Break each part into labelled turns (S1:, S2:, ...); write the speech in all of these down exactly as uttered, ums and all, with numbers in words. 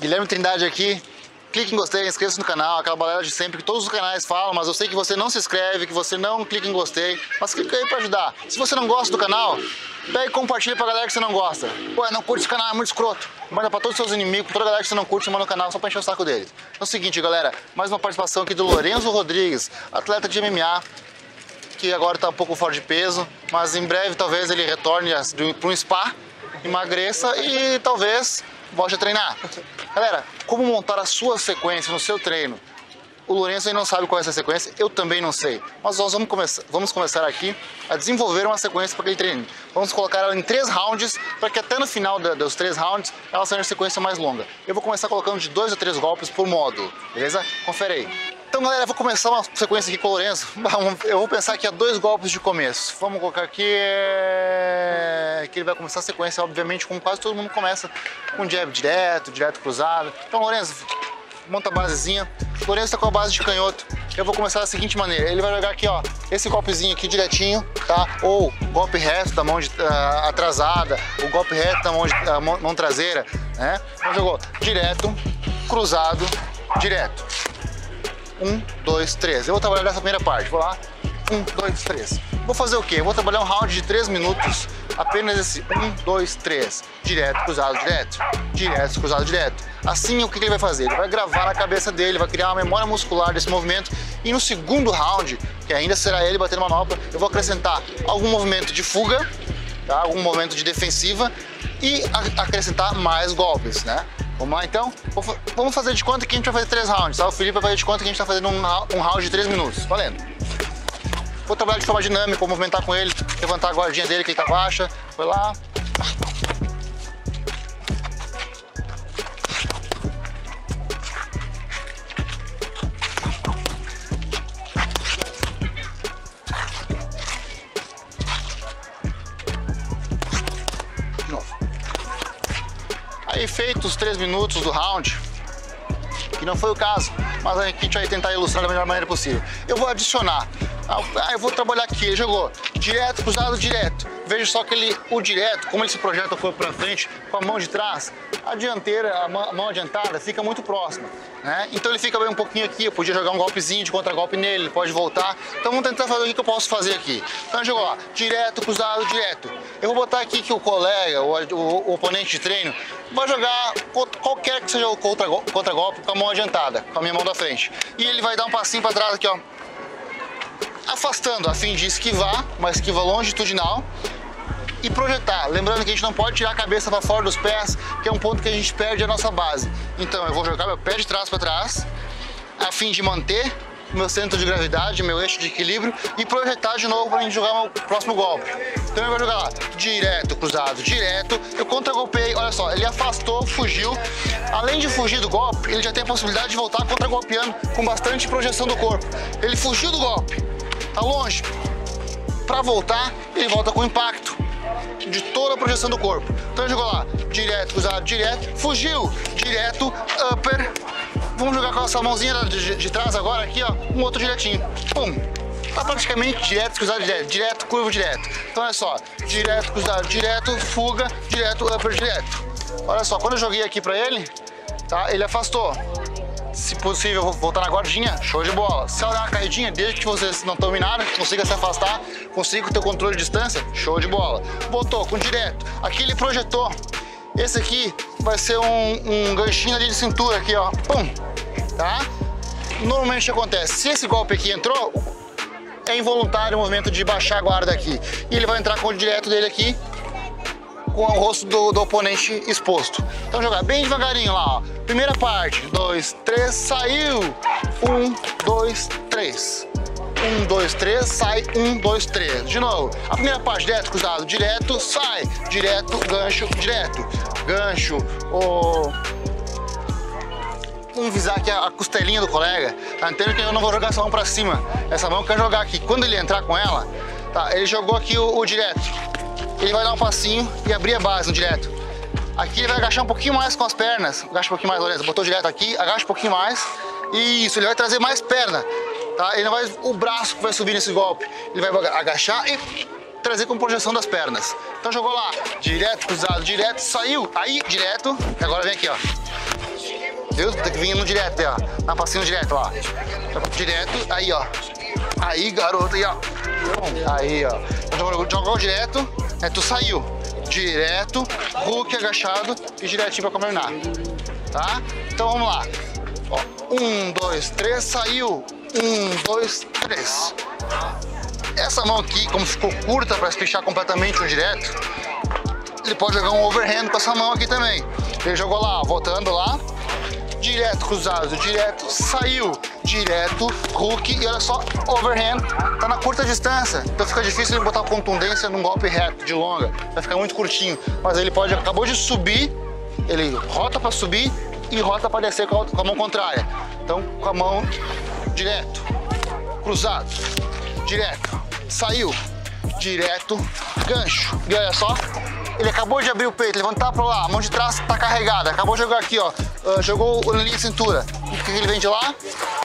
S1: Guilherme Trindade aqui. Clique em gostei, inscreva-se no canal, aquela balela de sempre que todos os canais falam, mas eu sei que você não se inscreve, que você não clica em gostei, mas clica aí pra ajudar. Se você não gosta do canal, pega e compartilha pra galera que você não gosta. Ué, não curte esse canal, é muito escroto. Manda pra todos os seus inimigos, pra toda a galera que você não curte, você manda no canal só pra encher o saco deles. É o seguinte, galera, mais uma participação aqui do Lorenzo Rodrigues, atleta de M M A, que agora tá um pouco fora de peso, mas em breve talvez ele retorne para um spa, emagreça e talvez volte a treinar. Galera, como montar a sua sequência no seu treino? O Lourenço ainda não sabe qual é essa sequência, eu também não sei. Mas nós vamos começar, vamos começar aqui a desenvolver uma sequência para aquele treino. Vamos colocar ela em três rounds, para que até no final da, dos três rounds ela seja uma sequência mais longa. Eu vou começar colocando de dois a três golpes por módulo, beleza? Confere aí. Então, galera, eu vou começar uma sequência aqui com o Lourenço. Eu vou pensar aqui a dois golpes de começo. Vamos colocar aqui que ele vai começar a sequência, obviamente, como quase todo mundo começa, com jab direto, direto cruzado. Então, Lourenço, monta a basezinha. O Lourenço tá com a base de canhoto. Eu vou começar da seguinte maneira. Ele vai jogar aqui, ó, esse golpezinho aqui direitinho, tá? Ou golpe reto da mão de, uh, atrasada, o golpe reto da mão, de, uh, mão, mão traseira, né? Então jogou direto, cruzado, direto. Um, dois, três. Eu vou trabalhar nessa primeira parte. Vou lá. Um, dois, três. Vou fazer o quê? Eu vou trabalhar um round de três minutos. Apenas esse um, dois, três. Direto, cruzado, direto. Direto, cruzado, direto. Assim, o que ele vai fazer? Ele vai gravar na cabeça dele, vai criar uma memória muscular desse movimento. E no segundo round, que ainda será ele batendo manopla, eu vou acrescentar algum movimento de fuga, tá? Algum movimento de defensiva e acrescentar mais golpes, né? Vamos lá então? Vamos fazer de conta que a gente vai fazer três rounds, tá? O Felipe vai fazer de conta que a gente está fazendo um, um round de três minutos. Valendo! Vou trabalhar de forma dinâmica, vou movimentar com ele, levantar a guardinha dele que ele tá baixa. Foi lá. De novo. Aí, feitos os três minutos do round, que não foi o caso, mas a gente vai tentar ilustrar da melhor maneira possível. Eu vou adicionar, ah, eu vou trabalhar aqui, ele jogou direto, cruzado, direto. Veja só que ele, o direto, como ele se projeta o corpo para frente, com a mão de trás, a dianteira, a mão, a mão adiantada fica muito próxima, né? Então ele fica bem um pouquinho aqui, eu podia jogar um golpezinho de contra-golpe nele, ele pode voltar. Então vamos tentar fazer o que eu posso fazer aqui. Então ele jogou lá, direto, cruzado, direto. Eu vou botar aqui que o colega, o, o, o oponente de treino, vai jogar qualquer que seja o contra-golpe contra com a mão adiantada, com a minha mão da frente. E ele vai dar um passinho para trás aqui, ó, afastando a fim de esquivar, uma esquiva longitudinal e projetar. Lembrando que a gente não pode tirar a cabeça para fora dos pés, que é um ponto que a gente perde a nossa base. Então eu vou jogar meu pé de trás para trás, a fim de manter meu centro de gravidade, meu eixo de equilíbrio e projetar de novo para a gente jogar o próximo golpe. Então eu vou jogar lá, direto, cruzado, direto, eu contra-golpeei, olha só, ele afastou, fugiu. Além de fugir do golpe, ele já tem a possibilidade de voltar contra-golpeando com bastante projeção do corpo. Ele fugiu do golpe, tá longe. Para voltar, ele volta com impacto de toda a projeção do corpo. Então ele jogou lá, direto, cruzado, direto, fugiu, direto, upper. Vamos jogar com essa mãozinha de, de trás agora aqui, ó, um outro direitinho. Pum! Tá praticamente direto, cruzado, direto, direto, curvo, direto. Então olha só, direto, cruzado, direto, fuga, direto, upper, direto. Olha só, quando eu joguei aqui pra ele, tá, ele afastou. Se possível, eu vou voltar na guardinha, show de bola. Se ela dar uma caidinha, desde que vocês não tomem nada, consiga se afastar, consiga ter o controle de distância, show de bola. Botou com direto, aqui ele projetou. Esse aqui vai ser um, um ganchinho ali de cintura aqui, ó, pum, tá? Normalmente o que acontece, se esse golpe aqui entrou, é involuntário o movimento de baixar a guarda aqui. E ele vai entrar com o direto dele aqui, com o rosto do, do oponente exposto. Então jogar bem devagarinho lá, ó. Primeira parte, dois, três, saiu. Um, dois, três. Um, dois, três, sai. Um, dois, três. De novo. A primeira parte, direto, cruzado, direto, sai. Direto, gancho, direto. Gancho, o... Vamos visar aqui a costelinha do colega. Tá entendendo que eu não vou jogar essa mão pra cima. Essa mão eu quero jogar aqui. Quando ele entrar com ela, tá? Ele jogou aqui o, o direto. Ele vai dar um passinho e abrir a base no direto. Aqui ele vai agachar um pouquinho mais com as pernas. Agacha um pouquinho mais, Lourenço. Botou direto aqui, agacha um pouquinho mais. Isso, ele vai trazer mais perna. Tá? Ele não vai, o braço que vai subir nesse golpe. Ele vai agachar e trazer com projeção das pernas. Então jogou lá, direto, cruzado, direto, saiu. Aí, direto. E agora vem aqui, ó. Viu? Tem que vir no direto, aí, ó. Na passinho direto, ó. Direto, aí, ó. Aí, garoto, aí, ó. Aí, ó. Jogou, jogou direto, é, tu saiu. Direto, hook agachado e direitinho pra coordenar. Tá? Então vamos lá. Ó, um, dois, três, saiu. Um, dois, três. Essa mão aqui, como ficou curta para espichar completamente o direto, ele pode jogar um overhand com essa mão aqui também. Ele jogou lá, voltando lá, direto, cruzado, direto, saiu, direto, hook e olha só, overhand, tá na curta distância, então fica difícil ele botar contundência num golpe reto, de longa, vai ficar muito curtinho, mas ele pode, acabou de subir, ele rota para subir e rota para descer com a, com a mão contrária. Então, com a mão direto, cruzado, direto, saiu, direto, gancho. E olha só, ele acabou de abrir o peito, levantar para lá, a mão de trás tá carregada, acabou de jogar aqui, ó, uh, jogou na linha de cintura. O que ele vem de lá?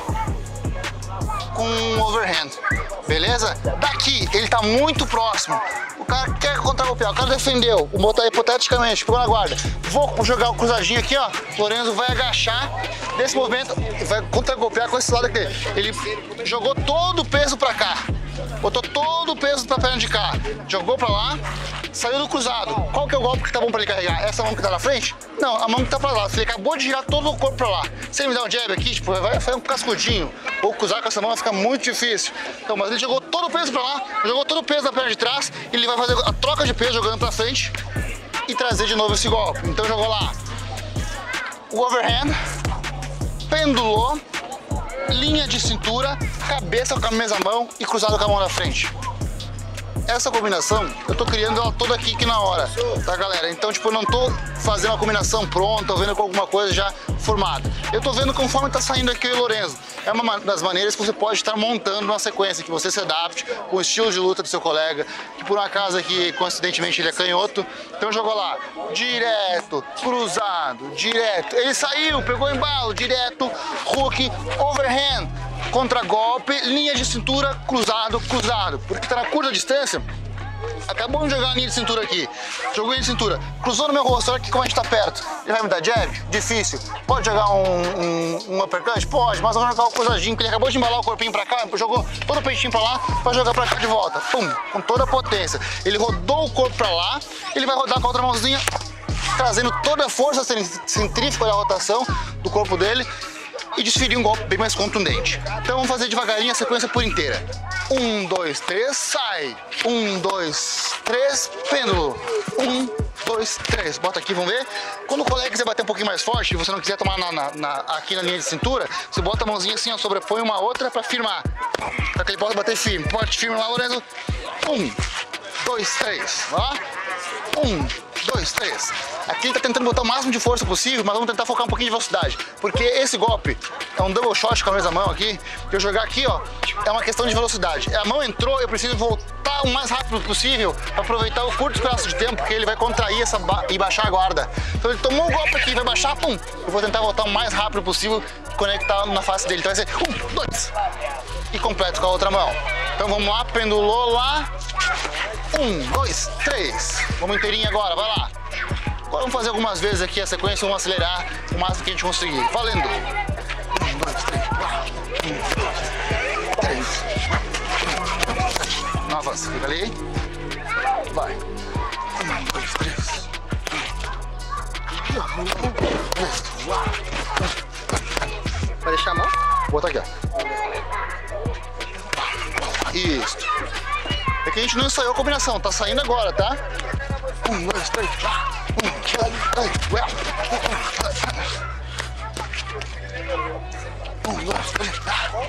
S1: Com um overhand, beleza? Daqui, ele tá muito próximo. O cara quer contra-golpear, o cara defendeu, o botar hipoteticamente, ficou na guarda. Vou jogar o cruzadinho aqui, ó. Lorenzo vai agachar. Nesse movimento, vai contra-golpear com esse lado aqui. Ele jogou todo o peso pra cá. Botou todo o peso pra perna de cá. Jogou pra lá, saiu do cruzado. Qual que é o golpe que tá bom pra ele carregar? Essa mão que tá na frente? Não, a mão que tá pra lá. Ele acabou de girar todo o corpo pra lá. Se ele me der um jab aqui, tipo, vai fazer um cascudinho. Ou cruzar com essa mão vai ficar muito difícil. Então, mas ele jogou todo o peso pra lá, jogou todo o peso na perna de trás. E ele vai fazer a troca de peso jogando pra frente e trazer de novo esse golpe. Então jogou lá o overhand, pendulou, linha de cintura, cabeça com a mesma mão e cruzado com a mão na frente. Essa combinação, eu tô criando ela toda aqui, aqui na hora, tá, galera? Então, tipo, eu não tô fazendo uma combinação pronta, ou vendo com alguma coisa já formada. Eu tô vendo conforme tá saindo aqui o Lorenzo. É uma das maneiras que você pode estar montando uma sequência, que você se adapte com o estilo de luta do seu colega, que por um acaso aqui, coincidentemente, ele é canhoto. Então jogou lá, direto, cruzado, direto. Ele saiu, pegou embalo, direto, hook, overhand. Contra-golpe, linha de cintura, cruzado, cruzado. Porque tá na curta distância, acabou de jogar a linha de cintura aqui. Jogou a linha de cintura, cruzou no meu rosto, olha aqui como a gente tá perto. Ele vai me dar jab? Difícil. Pode jogar um, um, um uppercut? Pode, mas vamos jogar o cruzadinho, que ele acabou de embalar o corpinho pra cá, jogou todo o peitinho pra lá, pra jogar pra cá de volta. Pum, com toda a potência. Ele rodou o corpo pra lá, ele vai rodar com a outra mãozinha, trazendo toda a força centrífuga da rotação do corpo dele, e desferir um golpe bem mais contundente. Então vamos fazer devagarinho a sequência por inteira. Um, dois, três, sai. Um, dois, três, pêndulo. Um, dois, três. Bota aqui, vamos ver. Quando o colega quiser bater um pouquinho mais forte e você não quiser tomar na, na, na, aqui na linha de cintura, você bota a mãozinha assim, ó, sobrepõe uma outra para firmar. Para que ele possa bater firme. Pode firme lá, Lorenzo. Um, dois, três. Ó. Um, dois, três. Aqui ele tá tentando botar o máximo de força possível, mas vamos tentar focar um pouquinho de velocidade. Porque esse golpe é um double shot com a mesma mão aqui. Que eu jogar aqui, ó, é uma questão de velocidade. A mão entrou, eu preciso voltar o mais rápido possível para aproveitar o curto espaço de tempo, porque ele vai contrair essa ba e baixar a guarda. Então ele tomou um golpe aqui, vai baixar, pum. Eu vou tentar voltar o mais rápido possível e conectar na face dele. Então vai ser um, dois. E completo com a outra mão. Então vamos lá, pendulou lá. Um, dois, três. Vamos inteirinho agora, vai lá. Agora vamos fazer algumas vezes aqui a sequência, vamos acelerar o máximo que a gente conseguir. Valendo! Um, dois, três, quatro. Um, três. Não avança, fica ali. Vai. Um, dois, três.
S2: Vai deixar a mão?
S1: Vou botar aqui, ó. Isso. É que a gente não ensaiou a combinação, tá saindo agora, tá? Um, dois, três. Um, dois, três. Um, dois, três.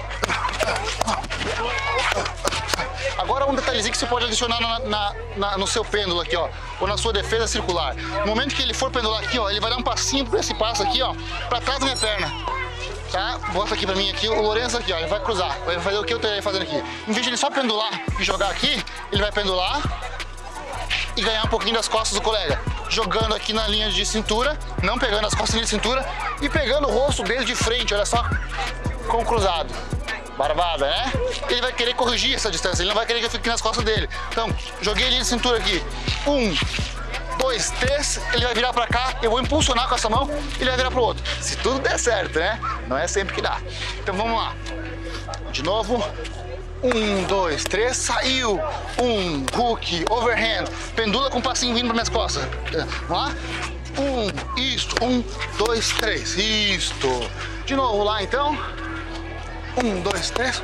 S1: Agora um detalhezinho que você pode adicionar na, na, na, no seu pêndulo aqui, ó, ou na sua defesa circular. No momento que ele for pendular aqui, ó, ele vai dar um passinho por esse passo aqui, ó, pra trás da minha perna. Tá? Bota aqui pra mim aqui, o Lorenzo aqui, ó, ele vai cruzar, vai fazer o que eu estou fazendo aqui. Em vez de ele só pendular e jogar aqui, ele vai pendular e ganhar um pouquinho das costas do colega. Jogando aqui na linha de cintura, não pegando as costas na linha de cintura e pegando o rosto dele de frente, olha só, com o cruzado. Barbada, né? Ele vai querer corrigir essa distância, ele não vai querer que eu fique nas costas dele. Então, joguei a linha de cintura aqui. Um, dois, três, ele vai virar pra cá, eu vou impulsionar com essa mão, ele vai virar pro outro. Se tudo der certo, né? Não é sempre que dá. Então vamos lá. De novo. Um, dois, três, saiu. Um, hook, overhand. Pendula com o passinho vindo para minhas costas. Vamos lá? Um, isto. Um, dois, três. Isto. De novo lá então. Um, dois, três.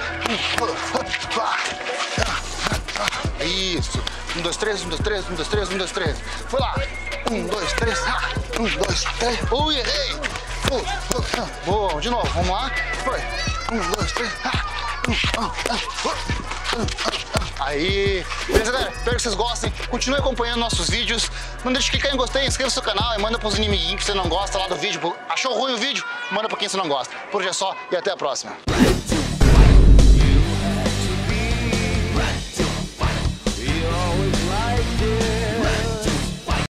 S1: Isso. Um, dois, três, um, dois, três, um, dois, três, um, dois, três. Foi lá. Um, dois, três. Um, dois, três. Ui, errei. Boa, de novo. Vamos lá. Foi. Um, dois, três. Aí, beleza, galera? Espero que vocês gostem. Continue acompanhando nossos vídeos. Não deixe de clicar em gostei, inscreva no canal e manda pros inimiguinhos que você não gosta lá do vídeo. Achou ruim o vídeo? Manda pra quem você não gosta. Por hoje é só e até a próxima.